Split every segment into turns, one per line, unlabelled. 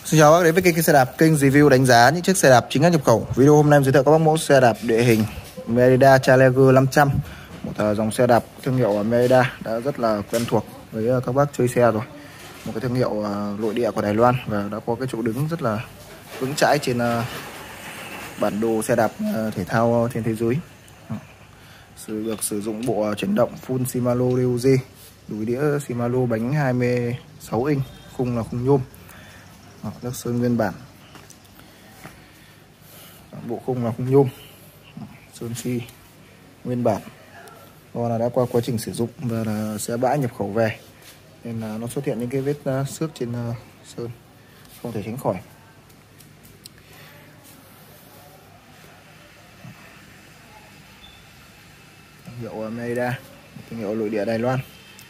Xin chào các bác đến với kênh xe đạp, kênh review đánh giá những chiếc xe đạp chính hãng nhập khẩu. Video hôm nay em giới thiệu các bác mẫu xe đạp địa hình Merida Challenger 500, một dòng xe đạp thương hiệu Merida đã rất là quen thuộc với các bác chơi xe rồi. Một cái thương hiệu nội địa của Đài Loan và đã có cái chỗ đứng rất là vững chãi trên bản đồ xe đạp thể thao trên thế giới. Được sử dụng bộ chuyển động full Shimano DOG, đùi đĩa Shimano, bánh 26 inch, khung là khung nhôm. Nước sơn nguyên bản, bộ khung là khung nhôm, sơn xi nguyên bản. Do là đã qua quá trình sử dụng và là xe bãi nhập khẩu về nên là nó xuất hiện những cái vết xước trên sơn không thể tránh khỏi. Hiệu Merida, thương hiệu nội địa Đài Loan,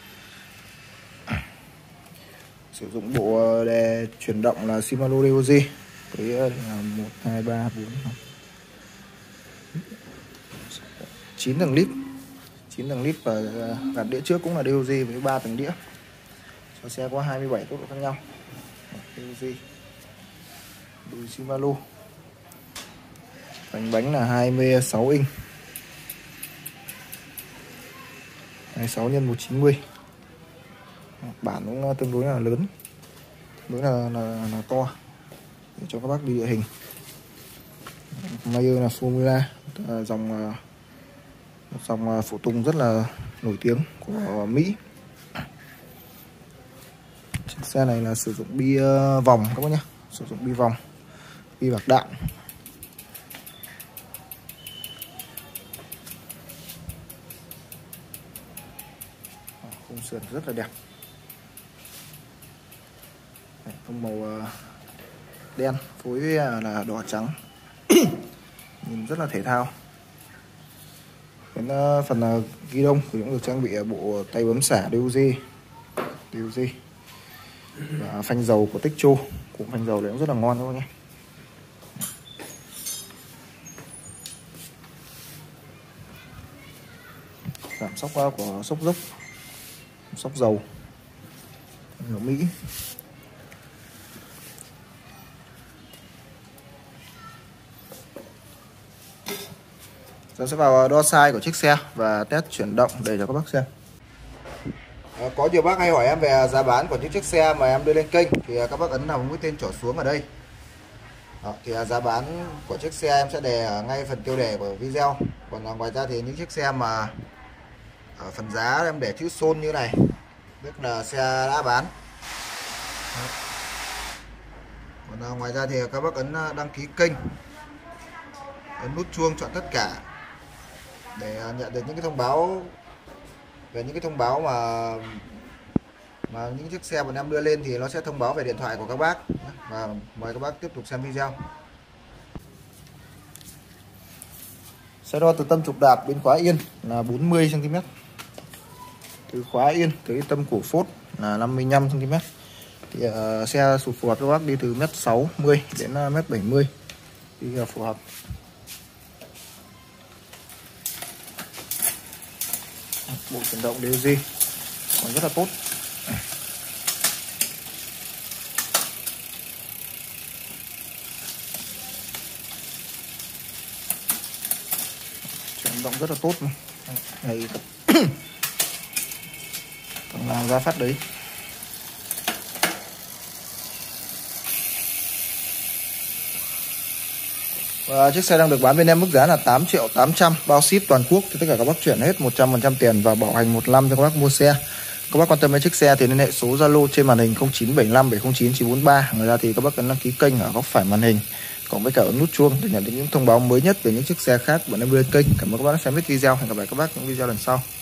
sử dụng bộ đè chuyển động là Shimano DOG với 1, 2, 3, 4, 9 tầng lít, 9 tầng lít và gạt đĩa trước cũng là DOG với 3 tầng đĩa. Cho xe có 27 tốc độ khác nhau. DOG, đùi Shimano, bánh là 26 inch, 26 x 190. Bản cũng tương đối là lớn, tương đối là to để cho các bác đi địa hình. Mayer là Formula, dòng phụ tùng rất là nổi tiếng của Mỹ. Chiếc xe này là sử dụng bi vòng các bác nhé, sử dụng bi vòng, bi bạc đạn. Khung sườn rất là đẹp, tông màu đen phối với là đỏ trắng nhìn rất là thể thao. Đến phần ghi đông thì cũng được trang bị bộ tay bấm xả DOG và phanh dầu của Tích Châu. Cụm phanh dầu đấy cũng rất là ngon các bác nhé. Giảm sóc của sốc dốc, sóc dầu ở Mỹ. Tôi sẽ vào đo size của chiếc xe và test chuyển động để cho các bác xem. Có nhiều bác hay hỏi em về giá bán của những chiếc xe mà em đưa lên kênh thì các bác ấn vào mũi tên trỏ xuống ở đây. Thì giá bán của chiếc xe em sẽ đề ở ngay phần tiêu đề của video. Còn ngoài ra thì những chiếc xe mà ở phần giá em để chữ xôn như này tức là xe đã bán. Còn ngoài ra thì các bác ấn đăng ký kênh, ấn nút chuông chọn tất cả để nhận được những cái thông báo về những cái thông báo mà những chiếc xe bọn em đưa lên thì nó sẽ thông báo về điện thoại của các bác. Và mời các bác tiếp tục xem video. Xe đo từ tâm trục đạp đến khóa yên là 40 cm, từ khóa yên tới tâm cổ phốt là 55 cm. Thì xe phù hợp cho các bác đi từ 1m60 đến 1m70 đi là phù hợp. Bộ chuyển động DOG còn rất là tốt. Chuyển động rất là tốt này. Thằng nào ra phát đấy. Và chiếc xe đang được bán bên em mức giá là 8.800.000 bao ship toàn quốc. Thì tất cả các bác chuyển hết 100% tiền và bảo hành 1 năm cho các bác mua xe. Các bác quan tâm đến chiếc xe thì liên hệ số Zalo trên màn hình 0975 709 943. Ngoài ra thì các bác cần đăng ký kênh ở góc phải màn hình cộng với cả ấn nút chuông để nhận được những thông báo mới nhất về những chiếc xe khác bọn em đưa lên kênh. Cảm ơn các bác đã xem hết video. Hẹn gặp lại các bác những video lần sau.